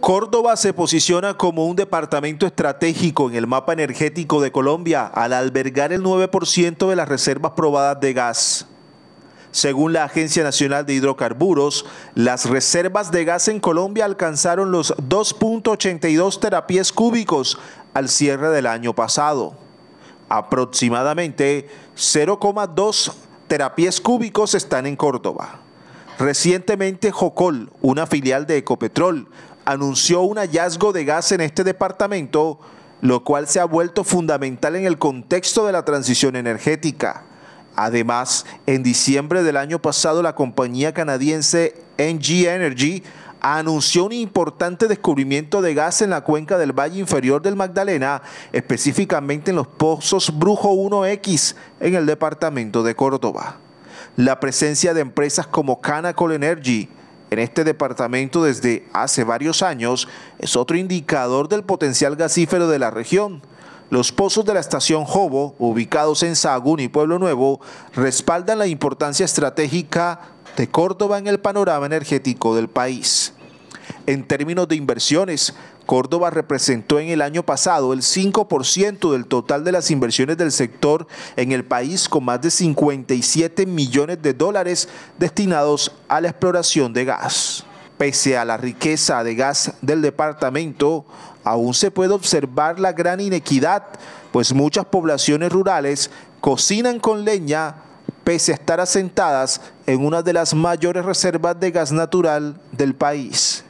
Córdoba se posiciona como un departamento estratégico en el mapa energético de Colombia al albergar el 9% de las reservas probadas de gas. Según la Agencia Nacional de Hidrocarburos, las reservas de gas en Colombia alcanzaron los 2.82 terapiés cúbicos al cierre del año pasado. Aproximadamente 0,2 terapiés cúbicos están en Córdoba. Recientemente, Jocol, una filial de Ecopetrol, anunció un hallazgo de gas en este departamento, lo cual se ha vuelto fundamental en el contexto de la transición energética. Además, en diciembre del año pasado, la compañía canadiense NG Energy anunció un importante descubrimiento de gas en la cuenca del Valle Inferior del Magdalena, específicamente en los pozos Brujo 1X en el departamento de Córdoba. La presencia de empresas como Canacol Energy en este departamento desde hace varios años es otro indicador del potencial gasífero de la región. Los pozos de la estación Jobo, ubicados en Sahagún y Pueblo Nuevo, respaldan la importancia estratégica de Córdoba en el panorama energético del país. En términos de inversiones, Córdoba representó en el año pasado el 5% del total de las inversiones del sector en el país, con más de 57 millones de dólares destinados a la exploración de gas. Pese a la riqueza de gas del departamento, aún se puede observar la gran inequidad, pues muchas poblaciones rurales cocinan con leña pese a estar asentadas en una de las mayores reservas de gas natural del país.